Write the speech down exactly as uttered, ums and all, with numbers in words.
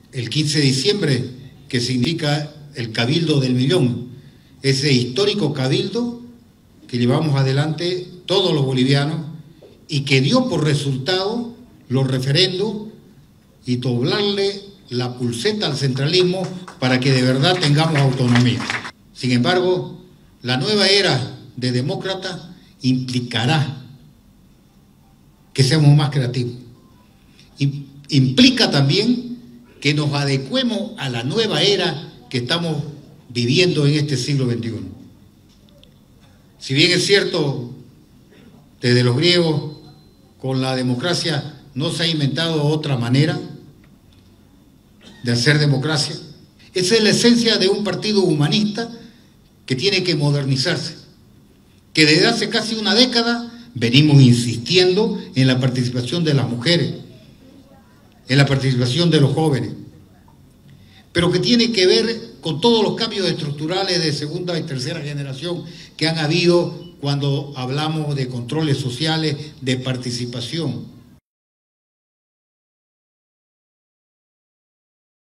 el quince de diciembre, que significa el Cabildo del Millón, ese histórico cabildo que llevamos adelante todos los bolivianos y que dio por resultado los referendos y doblarle la pulseta al centralismo para que de verdad tengamos autonomía. Sin embargo, la nueva era de demócratas implicará que seamos más creativos. Y implica también que nos adecuemos a la nueva era que estamos viviendo en este siglo veintiuno. Si bien es cierto, desde los griegos, con la democracia no se ha inventado otra manera de hacer democracia. Esa es la esencia de un partido humanista que tiene que modernizarse, que desde hace casi una década venimos insistiendo en la participación de las mujeres, en la participación de los jóvenes, pero que tiene que ver con todos los cambios estructurales de segunda y tercera generación que han habido cuando hablamos de controles sociales, de participación.